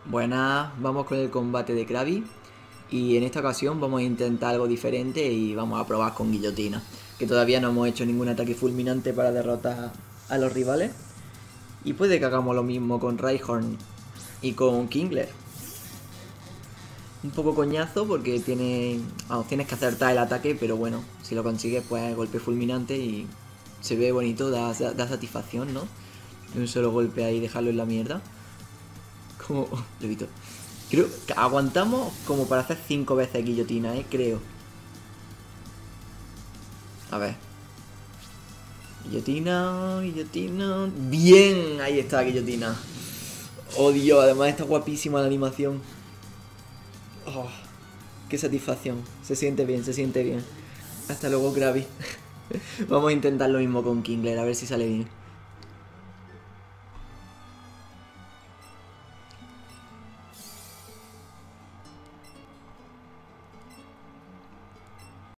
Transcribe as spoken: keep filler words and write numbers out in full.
Buenas, vamos con el combate de Krabi. Y en esta ocasión vamos a intentar algo diferente y vamos a probar con guillotina. Que todavía no hemos hecho ningún ataque fulminante para derrotar a los rivales. Y puede que hagamos lo mismo con Rhyhorn y con Kingler. Un poco coñazo porque tiene, vamos, tienes que acertar el ataque, pero bueno, si lo consigues pues golpe fulminante y se ve bonito, da, da satisfacción, ¿no? De un solo golpe ahí dejarlo en la mierda. Como... lo he visto. Creo que aguantamos como para hacer cinco veces guillotina, eh, creo. A ver. Guillotina, guillotina. Bien, ahí está guillotina. Oh Dios, además está guapísima la animación. Oh, qué satisfacción. Se siente bien, se siente bien. Hasta luego, Krabi. Vamos a intentar lo mismo con Kingler, a ver si sale bien.